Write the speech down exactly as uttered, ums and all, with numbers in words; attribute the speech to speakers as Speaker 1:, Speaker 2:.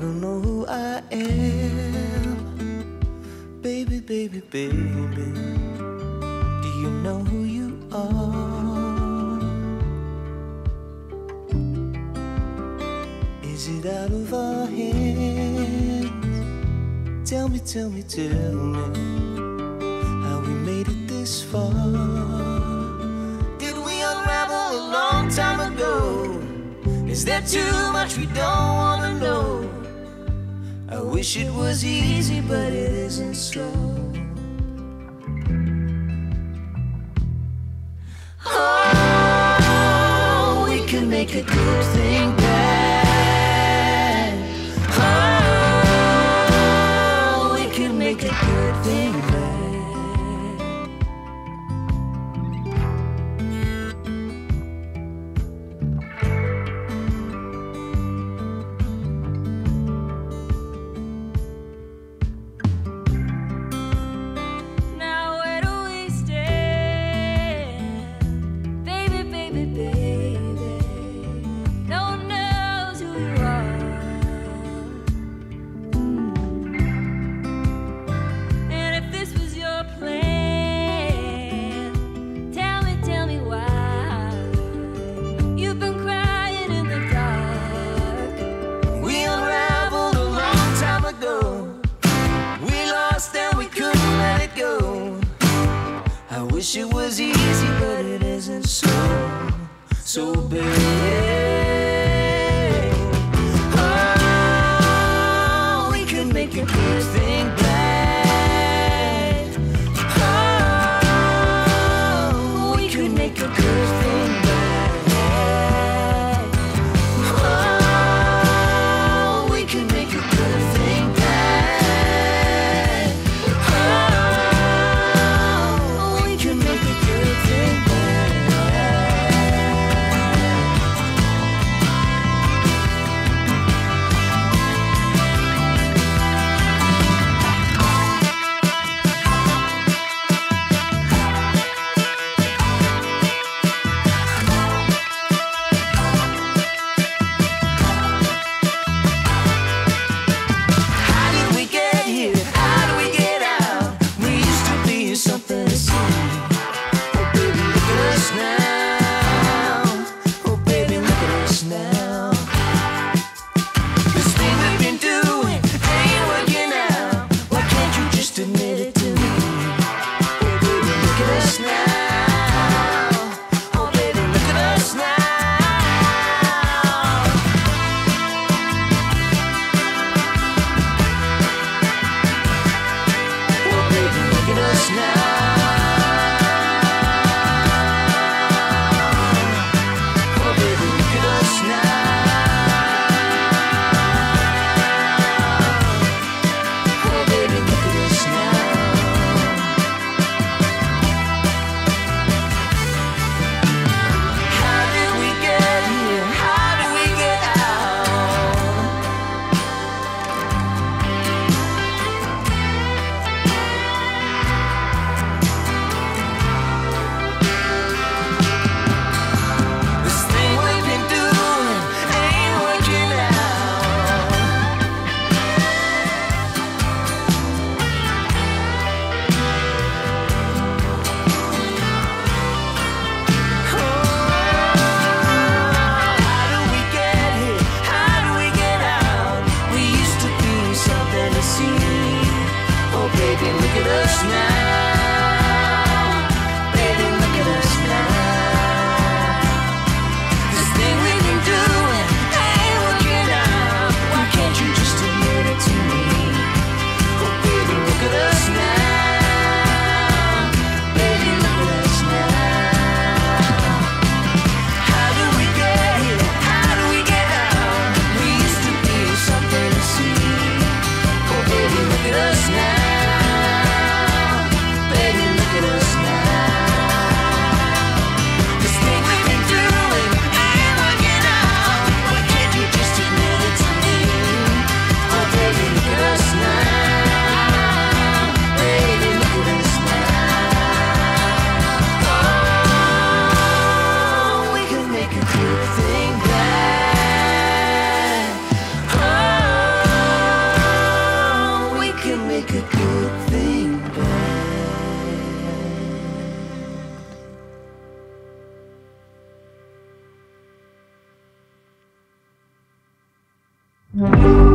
Speaker 1: don't know who I am. Baby, baby, baby, do you know who you are? Is it out of our hands? Tell me, tell me, tell me how we made it this far. Did we unravel a long time ago? Is there too much we don't want to know? I wish it was easy, but it isn't so. Oh, we can make a good thing bad. Oh, we can make a good thing bad. I wish it was easy, but it isn't so, so bad. Oh, we could make a good thing bad. Oh, we could make a good thing bad. Oh, we could make a good thing bad. Oh, we could make a good thing bad.
Speaker 2: Mm.